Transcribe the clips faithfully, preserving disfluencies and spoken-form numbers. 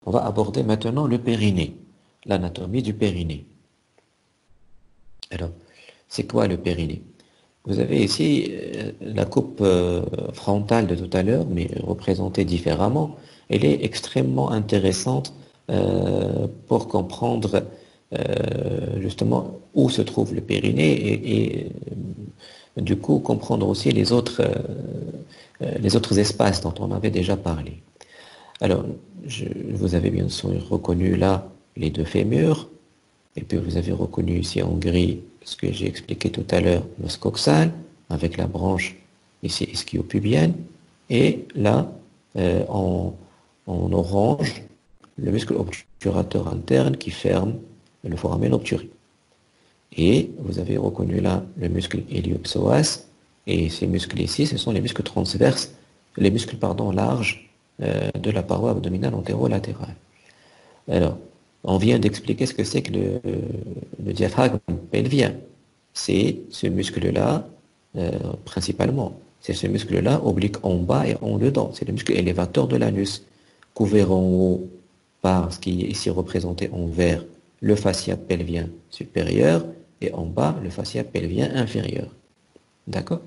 On va aborder maintenant le périnée, l'anatomie du périnée. Alors, c'est quoi le périnée? Vous avez ici euh, la coupe euh, frontale de tout à l'heure, mais représentée différemment. Elle est extrêmement intéressante euh, pour comprendre euh, justement où se trouve le périnée et, et euh, du coup comprendre aussi les autres, euh, euh, les autres espaces dont on avait déjà parlé. Alors, je, vous avez bien sûr reconnu là les deux fémurs, et puis vous avez reconnu ici en gris ce que j'ai expliqué tout à l'heure, l'os coxal, avec la branche ici ischio-pubienne, et là, euh, en, en orange, le muscle obturateur interne qui ferme le foramen obturi. Et vous avez reconnu là le muscle iliopsoas, et ces muscles ici, ce sont les muscles transverses, les muscles, pardon, larges euh, de la paroi abdominale antérolatérale. Alors, on vient d'expliquer ce que c'est que le, le diaphragme pelvien. C'est ce muscle-là, euh, principalement. C'est ce muscle-là, oblique en bas et en dedans. C'est le muscle élévateur de l'anus, couvert en haut par ce qui est ici représenté en vert, le fascia pelvien supérieur, et en bas, le fascia pelvien inférieur. D'accord?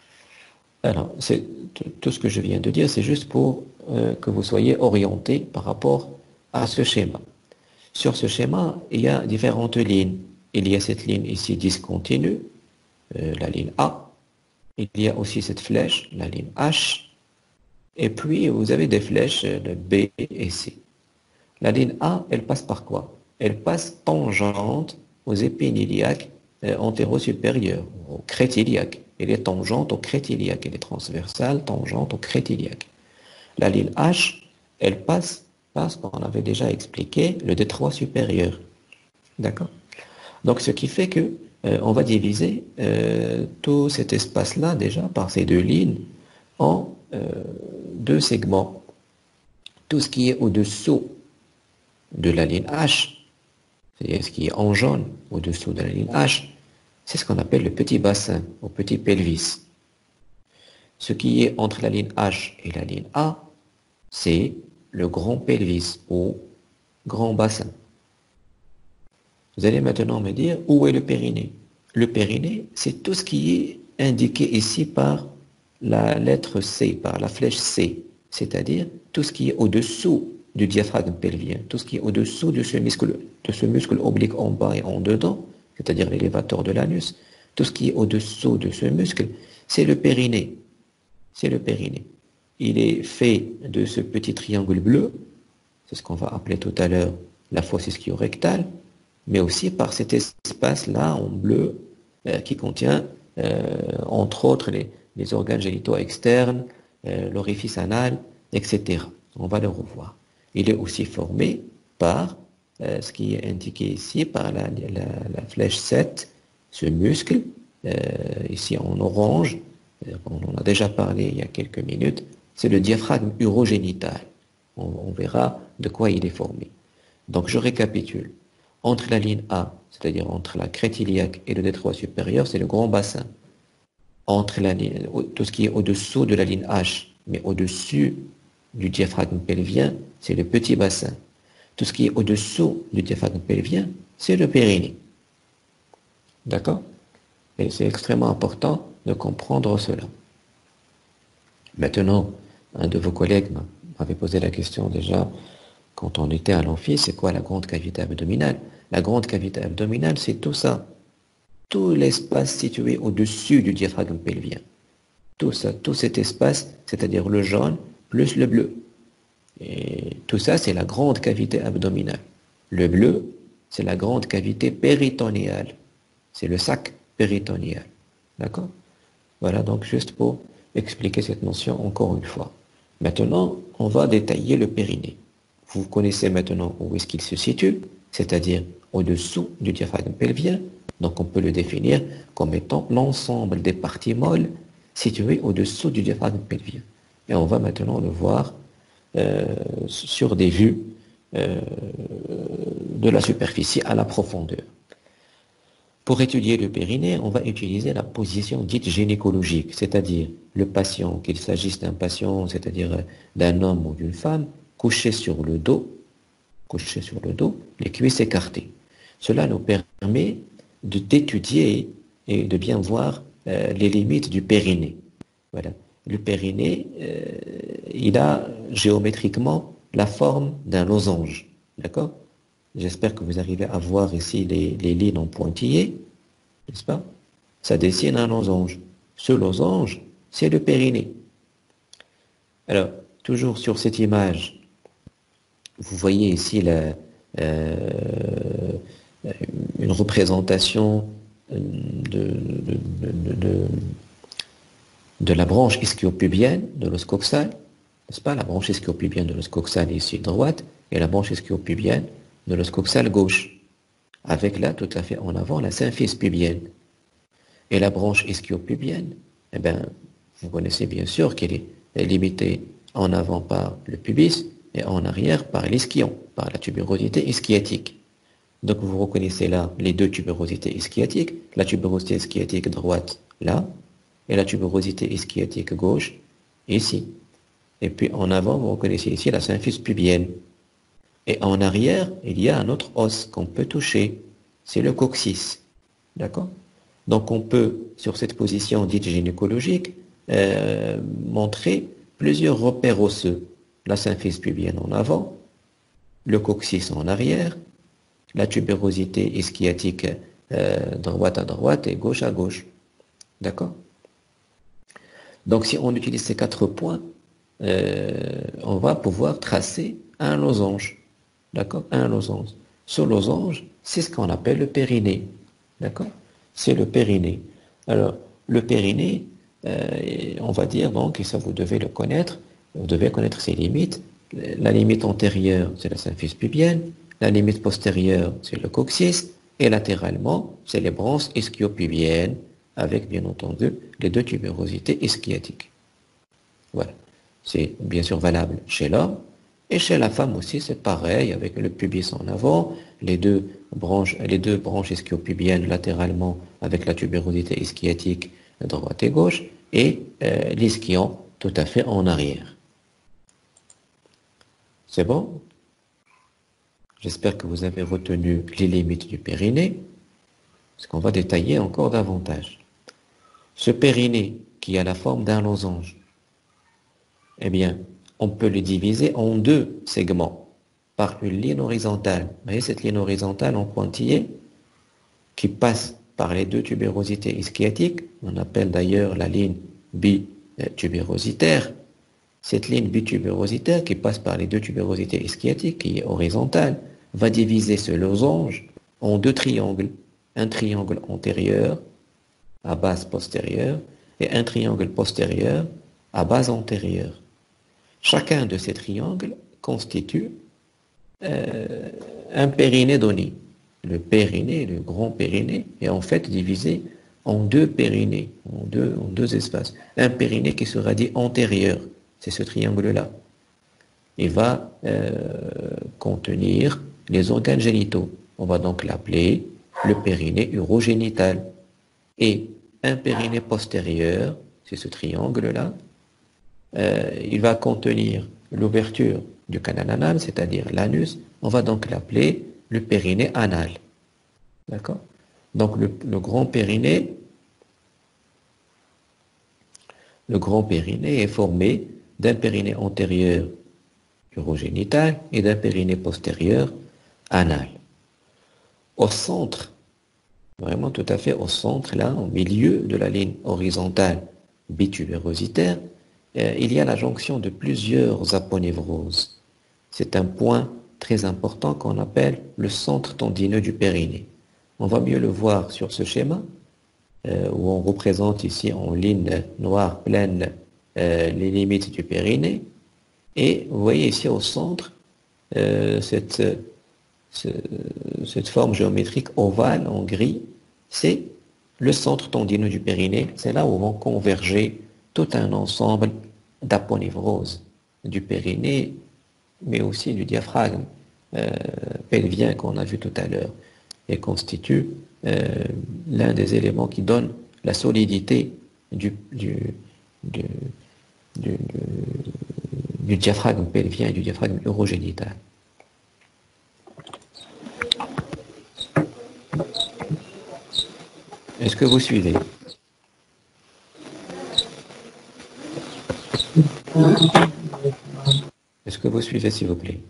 Alors, c'est tout ce que je viens de dire, c'est juste pour euh, que vous soyez orienté par rapport à ce schéma. Sur ce schéma, il y a différentes lignes. Il y a cette ligne ici discontinue, euh, la ligne A. Il y a aussi cette flèche, la ligne H. Et puis, vous avez des flèches de B et C. La ligne A, elle passe par quoi? Elle passe tangente aux épines iliaques euh, antéro-supérieures, au crête iliaque. Elle est tangente au crête iliaque. Elle est transversale, tangente au crête iliaque. La ligne H, elle passe par ce qu'on avait déjà expliqué, le détroit supérieur. D'accord? Donc, ce qui fait que euh, on va diviser euh, tout cet espace-là déjà par ces deux lignes en euh, deux segments. Tout ce qui est au-dessous de la ligne H, c'est-à-dire ce qui est en jaune au-dessous de la ligne H, c'est ce qu'on appelle le petit bassin, ou petit pelvis. Ce qui est entre la ligne H et la ligne A, c'est le grand pelvis ou grand bassin. Vous allez maintenant me dire où est le périnée. Le périnée, c'est tout ce qui est indiqué ici par la lettre C, par la flèche C, c'est-à-dire tout ce qui est au-dessous du diaphragme pelvien, tout ce qui est au-dessous de ce muscle, de ce muscle oblique en bas et en dedans, c'est-à-dire l'élévateur de l'anus, tout ce qui est au-dessous de ce muscle, c'est le périnée. C'est le périnée. Il est fait de ce petit triangle bleu, c'est ce qu'on va appeler tout à l'heure la fosse ischio-rectale, mais aussi par cet espace-là en bleu euh, qui contient, euh, entre autres, les, les organes génitaux externes, euh, l'orifice anal, et cetera. On va le revoir. Il est aussi formé par euh, ce qui est indiqué ici, par la, la, la flèche sept, ce muscle, euh, ici en orange, on en a déjà parlé il y a quelques minutes, c'est le diaphragme urogénital. On, on verra de quoi il est formé. Donc je récapitule. Entre la ligne A, c'est-à-dire entre la crête iliaque et le détroit supérieur, c'est le grand bassin. Entre la ligne, tout ce qui est au-dessous de la ligne H, mais au-dessus du diaphragme pelvien, c'est le petit bassin. Tout ce qui est au-dessous du diaphragme pelvien, c'est le périnée. D'accord? Et c'est extrêmement important de comprendre cela. Maintenant, un de vos collègues m'avait posé la question déjà quand on était à l'amphi, c'est quoi la grande cavité abdominale? La grande cavité abdominale, c'est tout ça. Tout l'espace situé au-dessus du diaphragme pelvien. Tout ça, tout cet espace, c'est-à-dire le jaune plus le bleu. Et tout ça, c'est la grande cavité abdominale. Le bleu, c'est la grande cavité péritonéale. C'est le sac péritonéal. D'accord? Voilà donc juste pour expliquer cette notion encore une fois. Maintenant, on va détailler le périnée. Vous connaissez maintenant où est-ce qu'il se situe, c'est-à-dire au-dessous du diaphragme pelvien. Donc on peut le définir comme étant l'ensemble des parties molles situées au-dessous du diaphragme pelvien. Et on va maintenant le voir euh, sur des vues euh, de la superficie à la profondeur. Pour étudier le périnée, on va utiliser la position dite gynécologique, c'est-à-dire le patient, qu'il s'agisse d'un patient, c'est-à-dire d'un homme ou d'une femme, couché sur le dos, couché sur le dos, les cuisses écartées. Cela nous permet de d'étudier et de bien voir euh, les limites du périnée. Voilà. Le périnée, euh, il a géométriquement la forme d'un losange. D'accord? J'espère que vous arrivez à voir ici les, les lignes en pointillés, n'est-ce pas? Ça dessine un losange. Ce losange, c'est le périnée. Alors, toujours sur cette image, vous voyez ici la, euh, une représentation de, de, de, de, de la branche ischio-pubienne de l'os coxal, n'est-ce pas? La branche ischio-pubienne de l'os coxal ici droite et la branche ischio-pubienne de l'os coxal gauche, avec là tout à fait en avant la symphyse pubienne. Et la branche ischio-pubienne, eh bien, vous connaissez bien sûr qu'elle est limitée en avant par le pubis et en arrière par l'ischion, par la tuberosité ischiatique. Donc vous reconnaissez là les deux tuberosités ischiatiques, la tuberosité ischiatique droite là, et la tuberosité ischiatique gauche ici. Et puis en avant, vous reconnaissez ici la symphyse pubienne. Et en arrière, il y a un autre os qu'on peut toucher, c'est le coccyx. D'accord? Donc on peut, sur cette position dite gynécologique, euh, montrer plusieurs repères osseux. La symphyse pubienne en avant, le coccyx en arrière, la tuberosité ischiatique euh, droite à droite et gauche à gauche. D'accord? Donc si on utilise ces quatre points, euh, on va pouvoir tracer un losange. D'accord? Un losange. Ce losange, c'est ce qu'on appelle le périnée. D'accord? C'est le périnée. Alors, le périnée, euh, on va dire donc, et ça vous devez le connaître, vous devez connaître ses limites. La limite antérieure, c'est la symphyse pubienne. La limite postérieure, c'est le coccyx. Et latéralement, c'est les branches ischio-pubiennes, avec bien entendu les deux tubérosités ischiatiques. Voilà. C'est bien sûr valable chez l'homme. Et chez la femme aussi, c'est pareil, avec le pubis en avant, les deux branches, les deux branches ischio-pubiennes latéralement avec la tubérosité ischiatique droite et gauche, et euh, l'ischion tout à fait en arrière. C'est bon? J'espère que vous avez retenu les limites du périnée, parce qu'on va détailler encore davantage. Ce périnée qui a la forme d'un losange, eh bien, on peut le diviser en deux segments par une ligne horizontale. Vous voyez cette ligne horizontale en pointillé qui passe par les deux tubérosités ischiatiques, on appelle d'ailleurs la ligne bitubérositaire. Cette ligne bitubérositaire qui passe par les deux tubérosités ischiatiques, qui est horizontale, va diviser ce losange en deux triangles. Un triangle antérieur à base postérieure et un triangle postérieur à base antérieure. Chacun de ces triangles constitue euh, un périnée donné. Le périnée, le grand périnée, est en fait divisé en deux périnées, en deux, en deux espaces. Un périnée qui sera dit antérieur, c'est ce triangle-là. Il va euh, contenir les organes génitaux. On va donc l'appeler le périnée urogénital. Et un périnée postérieur, c'est ce triangle-là, euh, il va contenir l'ouverture du canal anal, c'est-à-dire l'anus. On va donc l'appeler le périnée anal. D'accord? Donc le, le grand périnée, le grand périnée est formé d'un périnée antérieur urogénital et d'un périnée postérieur anal. Au centre, vraiment tout à fait au centre, là, au milieu de la ligne horizontale bitubérositaire, euh, il y a la jonction de plusieurs aponevroses. C'est un point très important qu'on appelle le centre tendineux du périnée. On va mieux le voir sur ce schéma, euh, où on représente ici en ligne noire pleine euh, les limites du périnée. Et vous voyez ici au centre euh, cette, ce, cette forme géométrique ovale en gris, c'est le centre tendineux du périnée. C'est là où vont converger tout un ensemble d'aponevroses du périnée, mais aussi du diaphragme euh, pelvien qu'on a vu tout à l'heure, et constitue euh, l'un des éléments qui donne la solidité du, du, du, du, du diaphragme pelvien et du diaphragme urogénital. Est-ce que vous suivez? Est-ce que vous suivez, s'il vous plaît?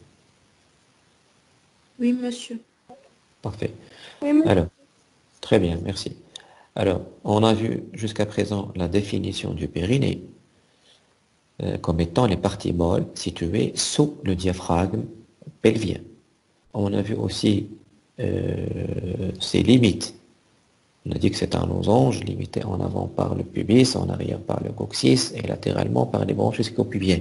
Oui, monsieur. Parfait. Oui, monsieur. Alors, très bien, merci. Alors, on a vu jusqu'à présent la définition du périnée euh, comme étant les parties molles situées sous le diaphragme pelvien. On a vu aussi euh, ses limites. On a dit que c'est un losange limité en avant par le pubis, en arrière par le coccyx et latéralement par les branches ischiopubiennes.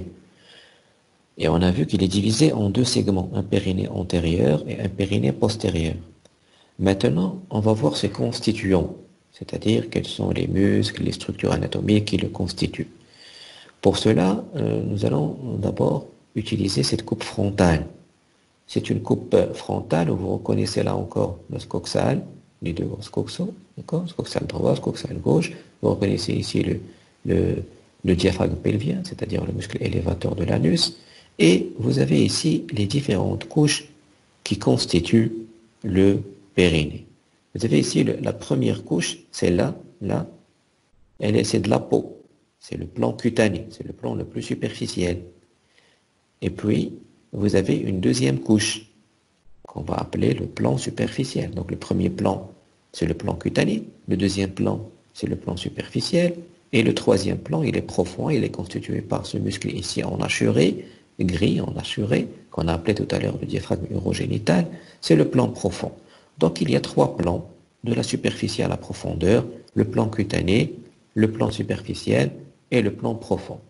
Et on a vu qu'il est divisé en deux segments, un périnée antérieur et un périnée postérieur. Maintenant, on va voir ses constituants, c'est-à-dire quels sont les muscles, les structures anatomiques qui le constituent. Pour cela, euh, nous allons d'abord utiliser cette coupe frontale. C'est une coupe frontale où vous reconnaissez là encore le scoxal, les deux scoxaux, d'accord, scoxal droit, scoxal gauche. Vous reconnaissez ici le, le, le diaphragme pelvien, c'est-à-dire le muscle élévateur de l'anus. Et vous avez ici les différentes couches qui constituent le périnée. Vous avez ici le, la première couche, c'est là, là, elle est, c'est de la peau. C'est le plan cutané, c'est le plan le plus superficiel. Et puis, vous avez une deuxième couche qu'on va appeler le plan superficiel. Donc le premier plan, c'est le plan cutané. Le deuxième plan, c'est le plan superficiel. Et le troisième plan, il est profond. Il est constitué par ce muscle ici en hachuré, gris en hachuré, qu'on a appelé tout à l'heure le diaphragme urogénital. C'est le plan profond. Donc il y a trois plans, de la superficie à la profondeur, le plan cutané, le plan superficiel et le plan profond.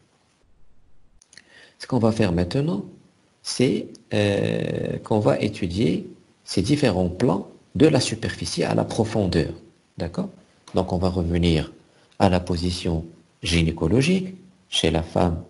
Ce qu'on va faire maintenant, c'est euh, qu'on va étudier ces différents plans de la superficie à la profondeur. D'accord? Donc on va revenir à la position gynécologique chez la femme,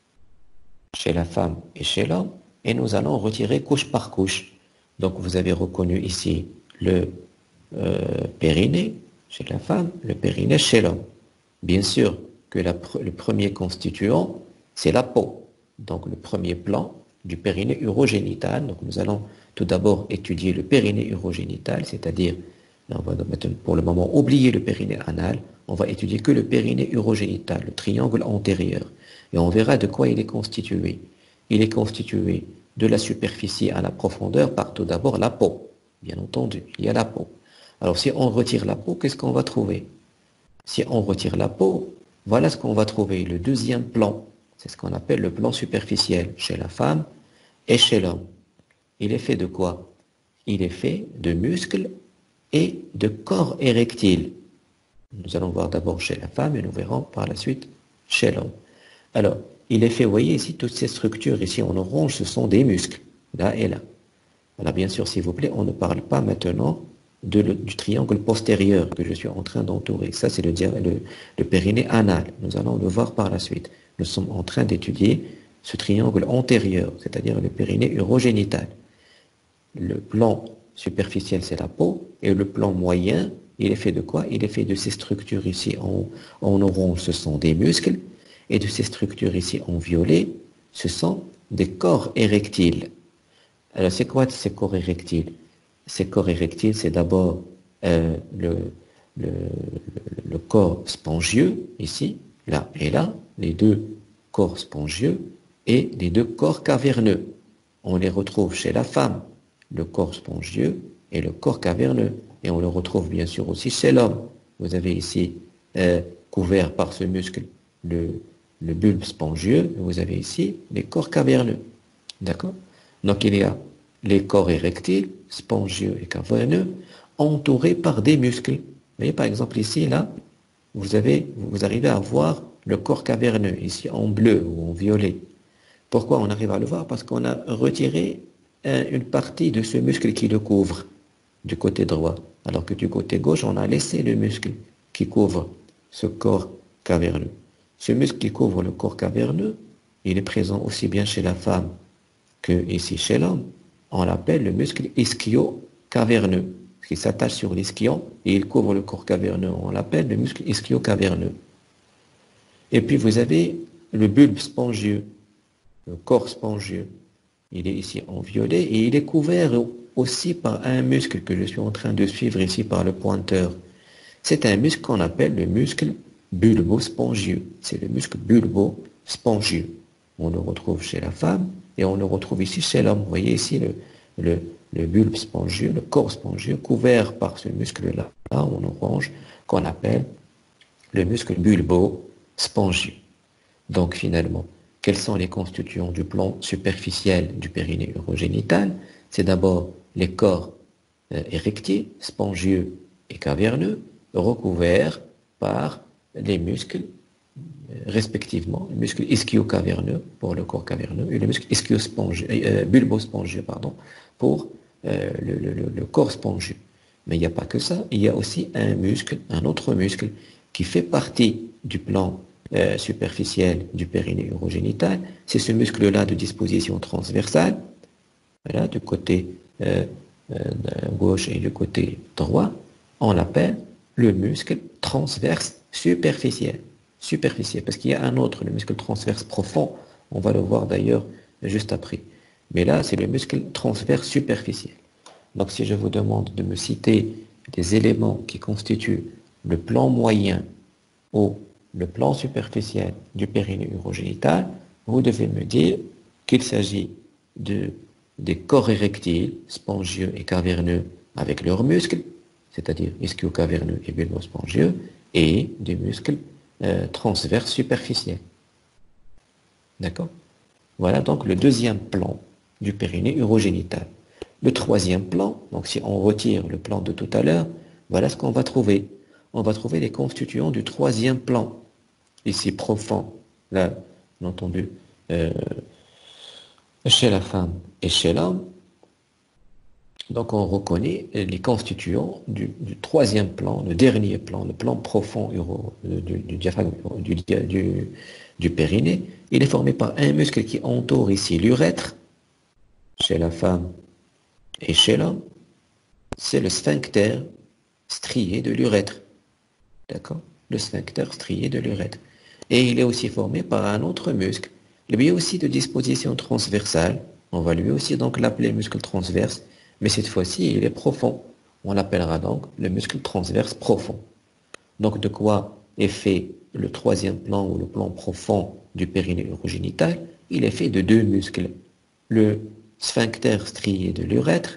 chez la femme et chez l'homme, et nous allons retirer couche par couche. Donc vous avez reconnu ici le euh, périnée chez la femme, le périnée chez l'homme. Bien sûr que la, le premier constituant, c'est la peau. Donc le premier plan du périnée urogénital. Donc nous allons tout d'abord étudier le périnée urogénital, c'est-à-dire, on va pour le moment oublier le périnée anal, on va étudier que le périnée urogénital, le triangle antérieur. Et on verra de quoi il est constitué. Il est constitué de la superficie à la profondeur par tout d'abord la peau. Bien entendu, il y a la peau. Alors si on retire la peau, qu'est-ce qu'on va trouver? Si on retire la peau, voilà ce qu'on va trouver, le deuxième plan. C'est ce qu'on appelle le plan superficiel chez la femme et chez l'homme. Il est fait de quoi? Il est fait de muscles et de corps érectile. Nous allons voir d'abord chez la femme et nous verrons par la suite chez l'homme. Alors, il est fait, vous voyez ici, toutes ces structures ici en orange, ce sont des muscles, là et là. Alors bien sûr, s'il vous plaît, on ne parle pas maintenant de le, du triangle postérieur que je suis en train d'entourer. Ça, c'est le, le, le périnée anal. Nous allons le voir par la suite. Nous sommes en train d'étudier ce triangle antérieur, c'est-à-dire le périnée urogénital. Le plan superficiel, c'est la peau, et le plan moyen, il est fait de quoi? Il est fait de ces structures ici en, en orange, ce sont des muscles, et de ces structures ici en violet, ce sont des corps érectiles. Alors, c'est quoi ces corps érectiles? Ces corps érectiles, c'est d'abord euh, le, le, le corps spongieux, ici, là et là, les deux corps spongieux, et les deux corps caverneux. On les retrouve chez la femme, le corps spongieux et le corps caverneux. Et on le retrouve bien sûr aussi chez l'homme. Vous avez ici, euh, couvert par ce muscle, le, le bulbe spongieux, et vous avez ici les corps caverneux. D'accord? Donc il y a les corps érectiles, spongieux et caverneux, entourés par des muscles. Vous voyez par exemple ici, là, vous, avez, vous arrivez à voir le corps caverneux, ici en bleu ou en violet. Pourquoi on arrive à le voir? Parce qu'on a retiré un, une partie de ce muscle qui le couvre du côté droit, alors que du côté gauche, on a laissé le muscle qui couvre ce corps caverneux. Ce muscle qui couvre le corps caverneux, il est présent aussi bien chez la femme que ici chez l'homme. On l'appelle le muscle ischio-caverneux, qui s'attache sur l'ischion et il couvre le corps caverneux. On l'appelle le muscle ischio-caverneux. Et puis vous avez le bulbe spongieux, le corps spongieux. Il est ici en violet et il est couvert aussi par un muscle que je suis en train de suivre ici par le pointeur, C'est un muscle qu'on appelle le muscle bulbo-spongieux. C'est le muscle bulbo-spongieux. On le retrouve chez la femme et on le retrouve ici chez l'homme. Vous voyez ici le, le, le bulbe spongieux, le corps spongieux couvert par ce muscle-là, en orange, qu'on appelle le muscle bulbo-spongieux. Donc finalement, quels sont les constituants du plan superficiel du périnée urogénital? C'est d'abord les corps euh, érectiles, spongieux et caverneux, recouverts par les muscles, euh, respectivement, le muscle ischio-caverneux pour le corps caverneux et le muscle ischio-spongieux, euh, bulbo-spongieux, pardon, pour euh, le, le, le corps spongieux. Mais il n'y a pas que ça, il y a aussi un muscle, un autre muscle qui fait partie du plan euh, superficiel du périnée urogénital. C'est ce muscle-là de disposition transversale, voilà, du côté euh, euh, gauche et du côté droit. On l'appelle le muscle transverse superficiel. Superficiel, parce qu'il y a un autre, le muscle transverse profond. On va le voir d'ailleurs juste après. Mais là, c'est le muscle transverse superficiel. Donc, si je vous demande de me citer des éléments qui constituent le plan moyen ou le plan superficiel du périnée urogénital, vous devez me dire qu'il s'agit de, des corps érectiles, spongieux et caverneux avec leurs muscles, c'est-à-dire ischio-caverneux et bulbo-spongieux, et des muscles euh, transverses superficiels. D'accord? Voilà donc le deuxième plan du périnée urogénital. Le troisième plan, donc si on retire le plan de tout à l'heure, voilà ce qu'on va trouver. On va trouver les constituants du troisième plan, ici profond, là, bien entendu, euh, chez la femme et chez l'homme. Donc on reconnaît les constituants du, du troisième plan, le dernier plan, le plan profond uro, du, du diaphragme, du, du, du périnée. Il est formé par un muscle qui entoure ici l'urètre, chez la femme et chez l'homme. C'est le sphincter strié de l'urètre. D'accord? Le sphincter strié de l'urètre. Et il est aussi formé par un autre muscle, lui aussi de disposition transversale. On va lui aussi donc l'appeler muscle transverse, mais cette fois-ci, il est profond. On l'appellera donc le muscle transverse profond. Donc de quoi est fait le troisième plan ou le plan profond du périnée urogénital? Il est fait de deux muscles. Le sphincter strié de l'urètre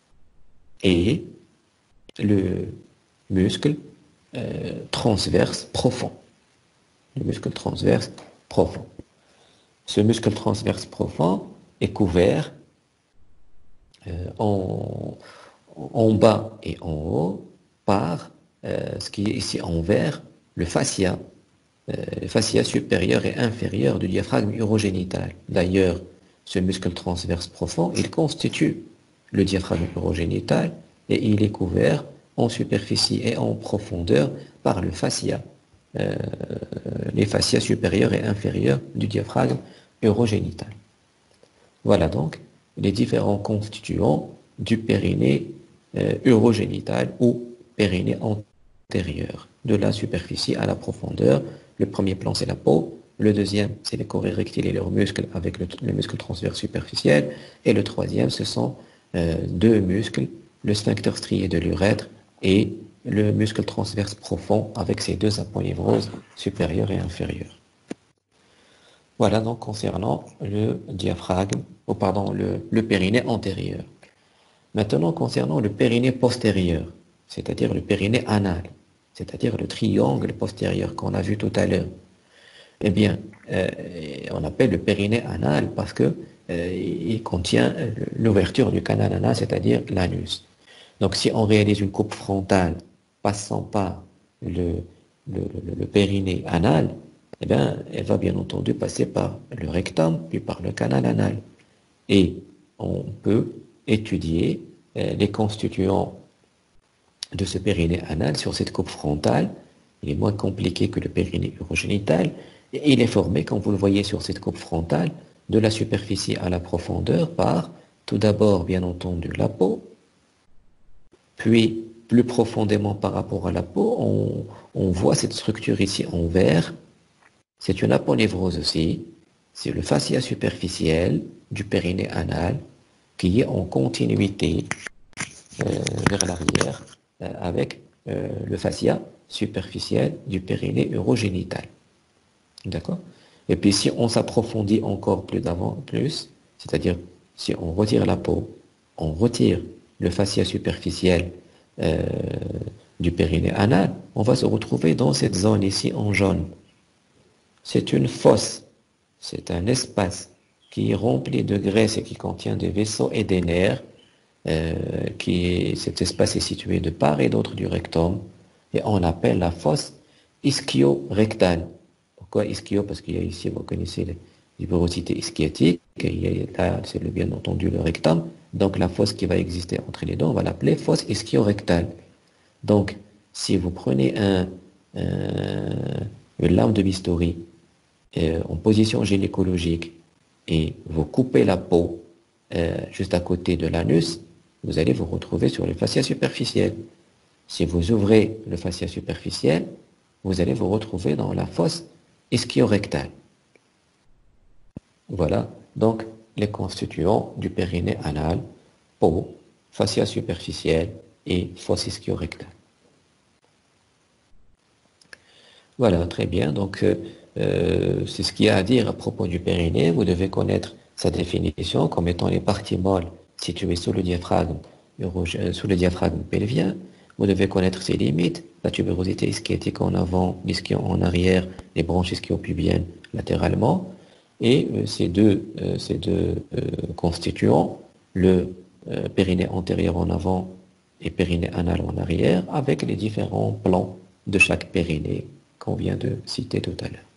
et le muscle euh, transverse profond. Le muscle transverse profond. Ce muscle transverse profond est couvert euh, en, en bas et en haut par euh, ce qui est ici en vert, le fascia, euh, le fascia supérieur et inférieur du diaphragme urogénital. D'ailleurs, ce muscle transverse profond, il constitue le diaphragme urogénital et il est couvert en superficie et en profondeur par le fascia, euh, les fascias supérieurs et inférieurs du diaphragme urogénital. Voilà donc les différents constituants du périnée euh, urogénital ou périnée antérieur, de la superficie à la profondeur. Le premier plan, c'est la peau. Le deuxième, c'est les corps érectiles et leurs muscles avec le, le muscle transverse superficiel. Et le troisième, ce sont euh, deux muscles, le sphincter strié de l'urètre et le muscle transverse profond avec ses deux aponevroses supérieures et inférieures. Voilà donc concernant le diaphragme, ou pardon, le, le périnée antérieur. Maintenant concernant le périnée postérieur, c'est-à-dire le périnée anal, c'est-à-dire le triangle postérieur qu'on a vu tout à l'heure. Eh bien, euh, on appelle le périnée anal parce que euh, il contient l'ouverture du canal anal, c'est-à-dire l'anus. Donc si on réalise une coupe frontale passant par le, le, le, le périnée anal, eh bien, elle va bien entendu passer par le rectum, puis par le canal anal. Et on peut étudier euh, les constituants de ce périnée anal sur cette coupe frontale. Il est moins compliqué que le périnée urogénital. Et il est formé, comme vous le voyez sur cette coupe frontale, de la superficie à la profondeur par, tout d'abord, bien entendu, la peau, puis plus profondément par rapport à la peau, on, on voit cette structure ici en vert. C'est une aponévrose aussi. C'est le fascia superficiel du périnée anal qui est en continuité euh, vers l'arrière euh, avec euh, le fascia superficiel du périnée urogénital. D'accord? Et puis si on s'approfondit encore plus d'avant, plus, c'est-à-dire si on retire la peau, on retire le fascia superficiel euh, du périnée anal, on va se retrouver dans cette zone ici en jaune. C'est une fosse, c'est un espace qui est rempli de graisse et qui contient des vaisseaux et des nerfs. Euh, qui est, cet espace est situé de part et d'autre du rectum et on l'appelle la fosse ischio-rectale. Pourquoi ischio? Parce qu'il y a ici, vous connaissez les, les porosités ischiotiques, et il y a là, c'est bien entendu le rectum. Donc la fosse qui va exister entre les deux, on va l'appeler fosse ischio-rectale. Donc, si vous prenez un, un, une lame de bistouri euh, en position gynécologique et vous coupez la peau euh, juste à côté de l'anus, vous allez vous retrouver sur le fascia superficiel. Si vous ouvrez le fascia superficiel, vous allez vous retrouver dans la fosse ischio-rectale. Voilà, donc les constituants du périnée anal, peau, fascia superficiel et fosse ischio-rectale. Voilà, très bien. Donc, euh, euh, c'est ce qu'il y a à dire à propos du périnée. Vous devez connaître sa définition comme étant les parties molles situées sous le diaphragme, sous le diaphragme pelvien. Vous devez connaître ses limites, la tubérosité ischiotique en avant, l'ischio en arrière, les branches ischio-pubiennes latéralement. Et euh, ces deux, euh, ces deux euh, constituants, le euh, périnée antérieur en avant et périnée anal en arrière, avec les différents plans de chaque périnée qu'on vient de citer tout à l'heure.